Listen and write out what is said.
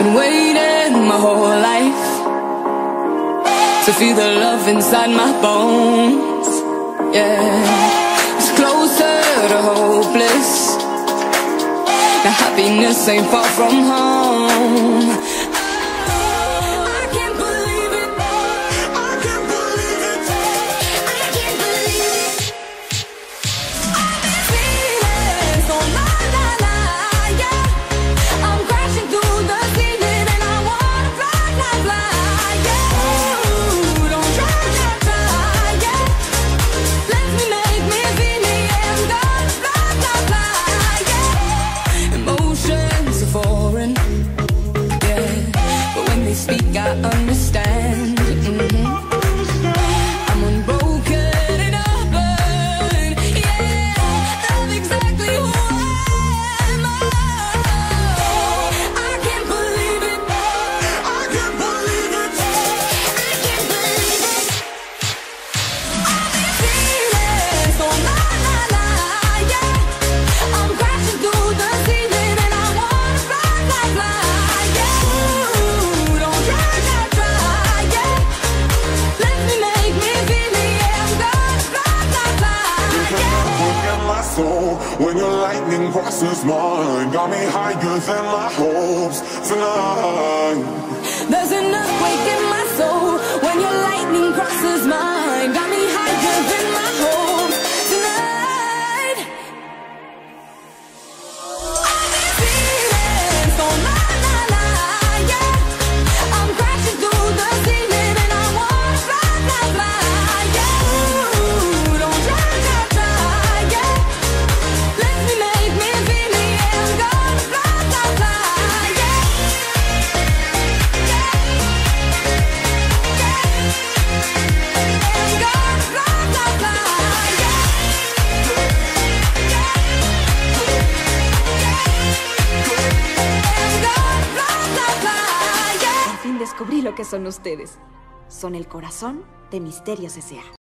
Been waiting my whole life to feel the love inside my bones. Yeah, it's closer to hopeless. Now happiness ain't far from home. Speak, I understand. I'm unbroken and open. Yeah, love exactly who I am. I can't believe it. I can't believe it. I can't believe it. I've been feeling so yeah. I'm crashing through the ceiling and I wanna fly. When your lightning crosses mine, got me higher than my hopes tonight. There's an earthquake in my soul when your lightning crosses mine, got me higher than my hopes tonight. I've been feeling so yeah. I'm crashing through the ceiling and I wanna fly, yeah. Ooh, don't try, yeah. Al fin descubrí lo que son ustedes. Son el corazón de Misterios S.A.